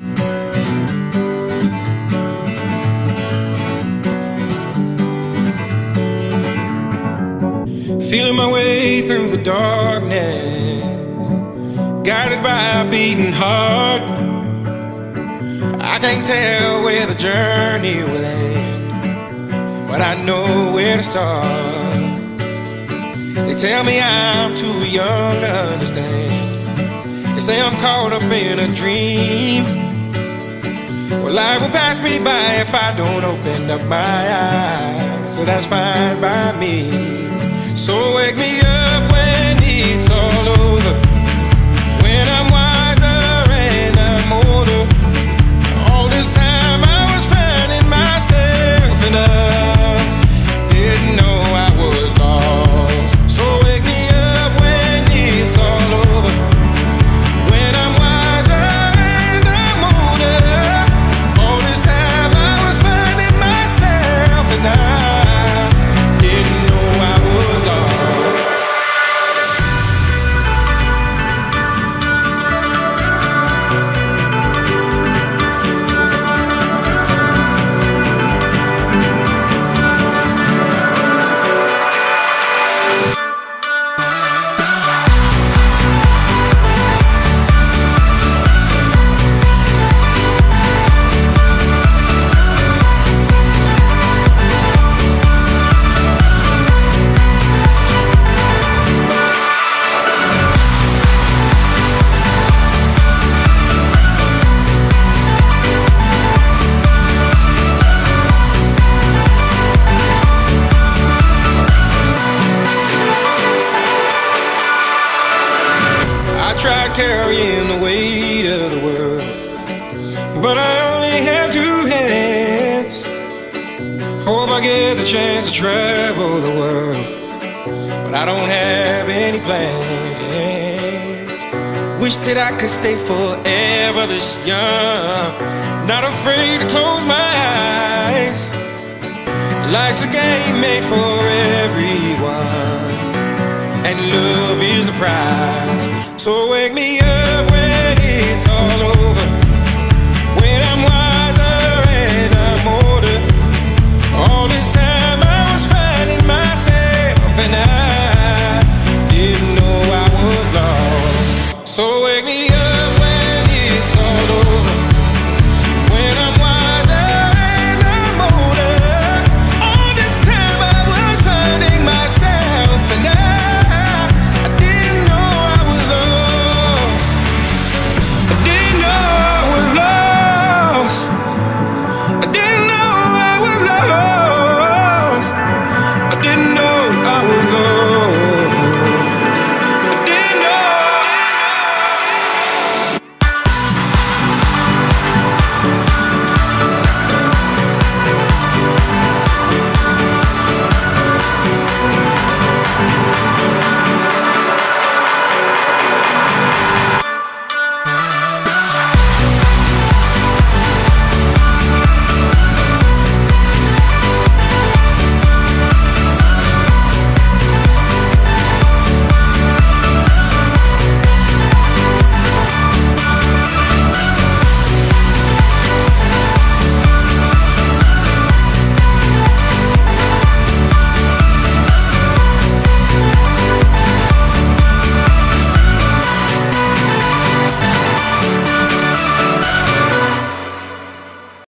Feeling my way through the darkness, guided by a beating heart. I can't tell where the journey will end, but I know where to start. They tell me I'm too young to understand. They say I'm caught up in a dream. Well, life will pass me by if I don't open up my eyes, so that's fine by me. So wake me up when it's all over, when I'm wiser and I'm older. All this time I was finding myself and I didn't know I was lost. So wake me up when it's all over, when I'm wiser and I'm older. All this time I was finding myself and I didn't know I was lost. I tried carrying the weight of the world, but I only have two hands. Hope I get the chance to travel the world, but I don't have any plans. Wish that I could stay forever this young, not afraid to close my eyes. Life's a game made for everyone, and love is the prize. So wake me up